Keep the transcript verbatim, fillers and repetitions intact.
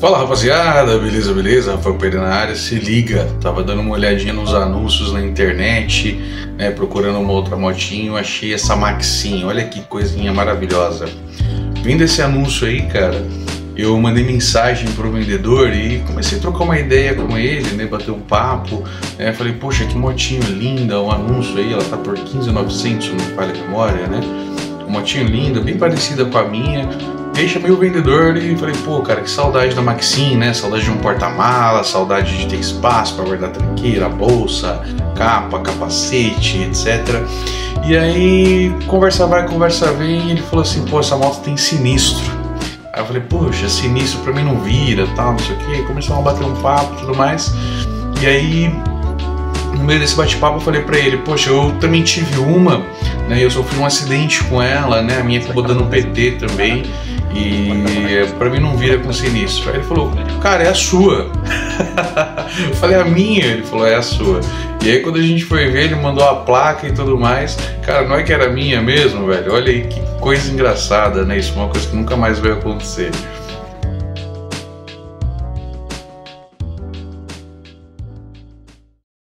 Fala rapaziada, beleza, beleza? Rafael Pereira na área, se liga, tava dando uma olhadinha nos anúncios na internet, né, procurando uma outra motinho, achei essa Maxim, olha que coisinha maravilhosa. Vendo esse anúncio aí, cara, eu mandei mensagem pro vendedor e comecei a trocar uma ideia com ele, né, bater um papo, né, falei, poxa, que motinho linda, o anúncio aí, ela tá por quinze mil e novecentos, não me falha a memória, né, uma motinho linda, bem parecida com a minha. E aí chamei o vendedor e falei, pô, cara, que saudade da Maxim, né? Saudade de um porta-mala, saudade de ter espaço para guardar tranqueira, bolsa, capa, capacete, etcétera. E aí, conversa vai, conversa vem, e ele falou assim, pô, essa moto tem sinistro. Aí eu falei, poxa, sinistro pra mim não vira, tal, não sei o quê. Começamos a bater um papo e tudo mais. E aí, no meio desse bate-papo, eu falei pra ele, poxa, eu também tive uma, né? Eu sofri um acidente com ela, né? A minha acabou dando um P T também. E pra mim não vira com sinistro. Aí ele falou, cara, é a sua. Eu falei, a minha? Ele falou, é a sua. E aí quando a gente foi ver, ele mandou a placa e tudo mais. Cara, não é que era minha mesmo, velho? Olha aí que coisa engraçada, né? Isso é uma coisa que nunca mais vai acontecer.